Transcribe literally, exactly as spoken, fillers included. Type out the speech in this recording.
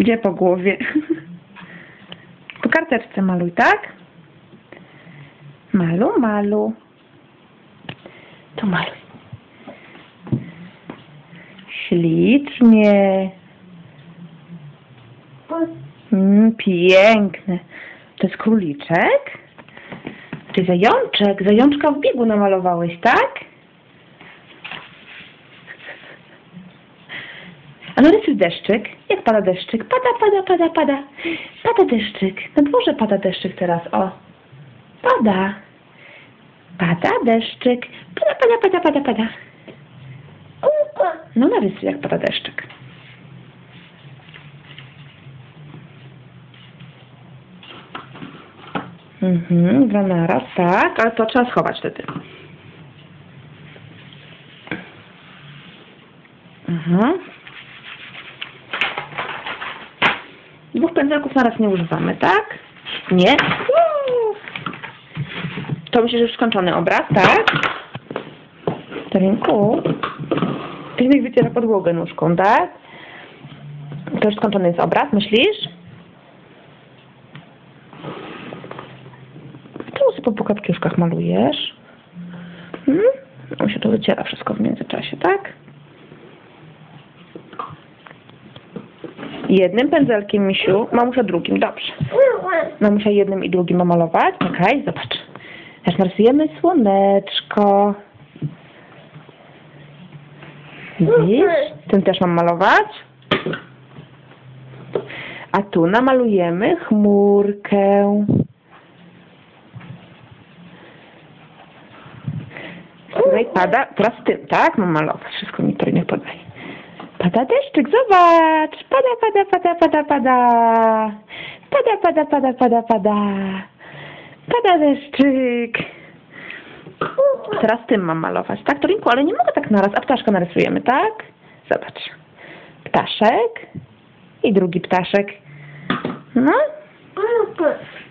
Gdzie po głowie? Po karteczce maluj, tak? Malu, malu. Tu maluj. Ślicznie. Mm, piękne. To jest króliczek? Czy zajączek? Zajączka w biegu namalowałeś, tak? A narysuj deszczyk. Jak pada deszczyk? Pada, pada, pada, pada. Pada deszczyk. Na dworze pada deszczyk teraz, o. Pada. Pada deszczyk. Pada, pada, pada, pada, pada. No narysuj, jak pada deszczyk. Mhm, dwa naraz, tak, ale to trzeba schować wtedy. Mhm. Dwóch pędzelków naraz nie używamy, tak? Nie? Uuu. To myślę, że już skończony obraz, tak? Tarinku. Pięknie wyciera podłogę nóżką, tak? To już skończony jest obraz, myślisz? Czemu sobie po kapciuszkach malujesz? Hmm? On się to wyciera wszystko w międzyczasie, tak? Jednym pędzelkiem, misiu. Mamusia drugim, dobrze. Mamusia jednym i drugim ma malować. Okej, zobacz. Teraz narysujemy słoneczko. Widzisz? Tym też mam malować. A tu namalujemy chmurkę. Z której pada, teraz tym, tak? Mam malować. Wszystko mi to nie podaje. Pada deszczyk, zobacz! Pada, pada, pada, pada, pada. Pada, pada, pada, pada, pada. Pada deszczyk. Teraz tym mam malować, tak, Torinku? Ale nie mogę tak naraz. A ptaszka narysujemy, tak? Zobacz. Ptaszek. I drugi ptaszek. No.